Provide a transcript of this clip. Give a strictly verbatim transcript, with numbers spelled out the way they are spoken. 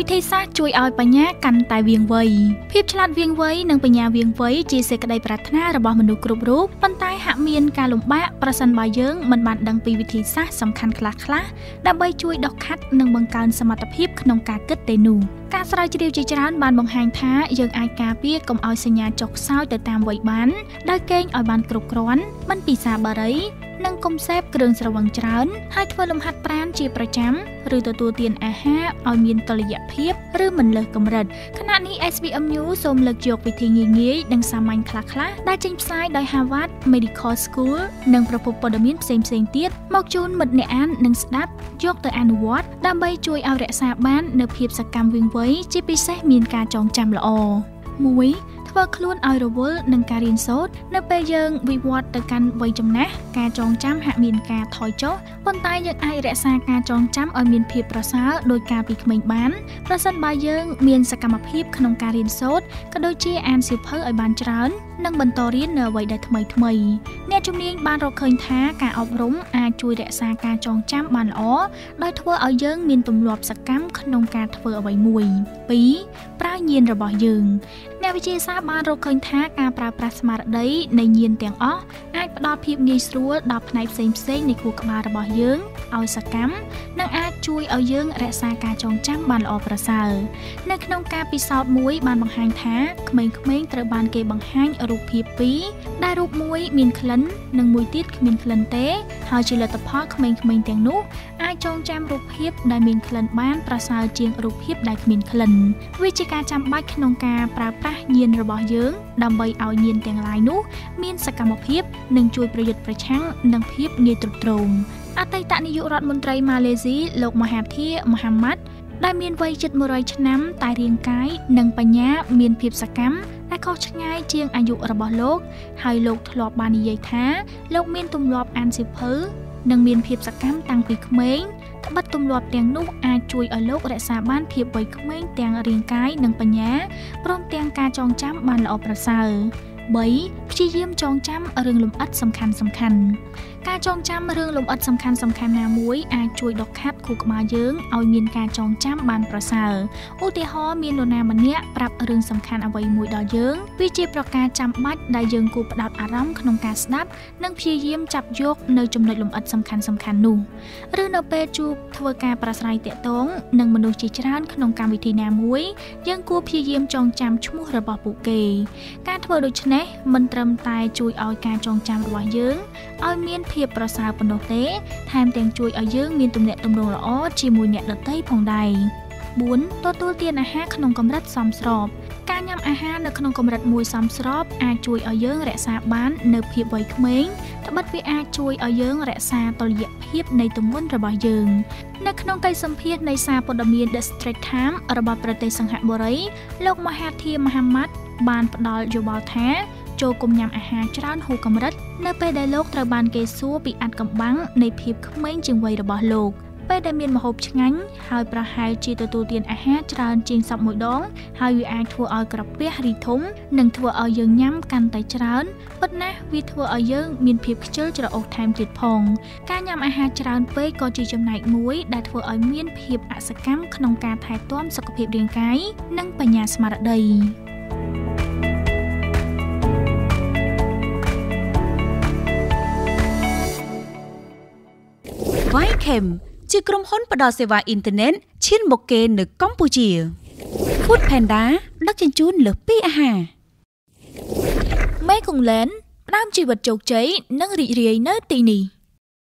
วิธีសាស្ត្រជួយឲ្យបញ្ញាកាន់តែវាងវៃភាពឆ្លាតវាងវៃនិងបញ្ញាវាងវៃជាសេចក្តីប្រាថ្នារបស់មនុស្សគ្រប់រូបប៉ុន្តែហាក់មានការលំបាកប្រសិនបើយើងមិនបានដឹងពីវិធីសាស្ត្រសំខាន់ខ្លះៗដើម្បីជួយដុសខាត់និងបង្កើនសមត្ថភាពក្នុងការគិតទេនោះការស្រាវជ្រាវជាច្រើនបានបង្ហាញថាយើងអាចការពារកុំឲ្យសញ្ញាចុះខ្សោយទៅតាមវ័យបានដោយគេងឲ្យបានគ្រប់គ្រាន់មិនពិសាបារីនិងកុំសេពគ្រឿងស្រវឹងច្រើនហើយធ្វើលំហាត់ប្រាណជាប្រចាំឬទទួលទានអាហារឲ្យមានតុល្យភាពឬមិនលើសកម្រិតខណៈនេះ เอส บี เอ็ม News សូមលើកយកវិធីងាយៗនិងសាមញ្ញខ្លះៗដែលចេញផ្សាយដោយ Harvard Medical School និងប្រភពព័ត៌មានផ្សេងៗទៀតមកជូនមិត្តអ្នកអាននិងស្ដាប់យកទៅអនុវត្តដើម្បីជួយឲ្យរក្សាបាននូវភាពសកម្មវាងវៃជាពិសេសមានការចងចាំល្អមួយធ្វើខ្លួនឲ្យរវល់នឹងការរៀនសូត្រនៅពេលយើងវិវត្តទៅកាន់វ័យចំណាស់ការចងចាំហាក់មានការថយចុះប៉ុន្តែយើងអាចរក្សាការចងចាំឲ្យមានភាពប្រសើរដោយការពីក្មេងបានប្រសិនបើយើងមានសកម្មភាពក្នុងការរៀនសូត្រក៏ដូចជាអានសៀវភៅឲ្យបានច្រើននិងបន្តរៀននៅអ្វីដែលថ្មីថ្មីអ្នកជំនាញបានរកឃើញថាការអប់រំអាចជួយរក្សាការចងចាំបានល្អដោយធ្វើឲ្យយើងមានទម្លាប់សកម្មក្នុងការធ្វើអ្វីមួយពីរប្រើញាណរបស់យើងអ្នកវិទ្យាសាស្ត្របានរកឃើញថាការប្រើប្រាស់ស្មារតីនៃញាណទាំងអស់អាចផ្ដល់ភាពងាយស្រួលដល់ផ្នែកផ្សេងផ្សេងនៃខួរក្បាលរបស់យើងឲ្យសកម្មនិងអាចជួយឲ្យយើងរក្សាការចងចាំបានល្អប្រសើរនៅក្នុងការពិសោធន៍មួយបានបង្ហាញថាក្មេងៗត្រូវបានគេបង្ហាញរូបភាពពីរដែលរូបមួយមានក្លិននិងមួយទៀតគ្មានក្លិនទេហើយជាលទ្ធផលក្មេងៗទាំងនោះអាចចងចាំរូបភាពដែលមានក្លិនបានប្រសើរជាងរូបភាពដែលគ្មានក្លិនវាជាការចាំបាច់ក្នុងការប្រើប្រាស់ញាណរបស់យើងដើម្បីឲ្យញាណទាំងឡាយនោះមានសកម្មភាពនិងជួយប្រយុទ្ធប្រឆាំងនឹងភាពងាយទ្រុឌទ្រោមអតីតនាយករដ្ឋមន្ត្រីម៉ាឡេស៊ីលោកមហាធីរ ម៉ូហាម៉ាត់ដែលមានវ័យជិតមួយរយឆ្នាំតែរាងកាយនិងបញ្ញាមានភាពសកម្មតែខុសឆ្ងាយជាងអាយុរបស់លោកហើយលោកធ្លាប់បាននិយាយថាលោកមានទម្លាប់អានសៀវភៅនិងមានភាពសកម្មតាំងពីក្មេងត្បិតទម្លាប់ទាំងនោះអាចជួយឲ្យលោករក្សាបានភាពវ័យក្មេងទាំងរាងកាយនិងបញ្ញាព្រមទាំងការចងចាំបានល្អប្រសើរបីព្យាយាមចងចាំរឿងលម្អិតសំខាន់សំខាន់ការចងចាំរឿងលម្អិតសំខាន់សំខាន់ណាមួយអាចជួយដុសខាត់ខួរក្បាលយើងឲ្យមានការចងចាំបានប្រសើរឧទាហរណ៍មាននរណាម្នាក់ប្រាប់រឿងសំខាន់អ្វីមួយដល់យើងវាជាប្រការចាំបាច់ដែលយើងគួរផ្ដោតអារម្មណ៍ក្នុងការស្ដាប់និងព្យាយាមចាប់យកនៅចំណុចលម្អិតសំខាន់សំខាន់នោះឬនៅពេលជួបធ្វើការប្រាស្រ័យទាក់ទងនឹងមនុស្សជាច្រើនក្នុងកម្មវិធីណាមួយយើងគួរព្យាយាមចងចាំឈ្មោះរបស់ពួកគេការធ្វើដូច្នេះមិនត្រឹមតែជួយឲ្យការចងចាំរបស់យើងឲ្យមានភាពប្រសើរប៉ុណ្ណោះទេថែមទាំងជួយឲ្យយើងមានទំនាក់ទំនងល្អជាមួយអ្នកដទៃផងដែរបួនទទួលទានអាហារក្នុងកម្រិតសមស្របការញ៉ាំអាហារនៅក្នុងកម្រិតមួយសមស្របអាចជួយឲ្យយើងរក្សាបាននូវភាពវ័យក្មេងត្បិតវាអាចជួយឲ្យយើងរក្សាតុល្យភាពនៃទម្ងន់របស់យើងនៅក្នុងកិច្ចសម្ភាសន៍នៃសារព័ត៌មាន The Straits Times របស់ប្រទេសសិង្ហបុរីលោកមហាធីរ ម៉ូហាម៉ាត់បានផ្ដល់យោបល់ថាចូលកុំញ៉ាំអាហារច្រើនហួសកម្រិតនៅពេលដែលលោកត្រូវបានគេសួរពីអាថ៌កំបាំងនៃភាពក្មេងជាងវ័យរបស់លោកពេលដែលមានម្ហូបឆ្ងាញ់ហើយប្រហែលជាទទួលទានអាហារច្រើនជាងសពមួយដងហើយវាអាចធ្វើឲ្យក្រពះរីធំនិងធ្វើឲ្យយើងញ៉ាំកាន់តែច្រើនប៉ុន្តែវាធ្វើឲ្យយើងមានភាពខ្ជិលច្រអូសថែមទៀតផងការញ៉ាំអាហារច្រើនពេកក៏ជាចំណែកមួយដែលធ្វើឲ្យមានភាពអសកម្មក្នុងការថែទាំសុខភាពរាងកាយនិងបញ្ញាស្មារតីវ៉ៃខេមជាក្រុមហ៊ុនផ្ដល់សេវាអ៊ីនធឺណិតឈានមុខគេនៅកម្ពុជា Food Panda ដឹកជញ្ជូនលើសពីអាហារមេកុងឡែនផ្ដើមជីវិតជោគជ័យនិងរីករាយនៅទីនេះ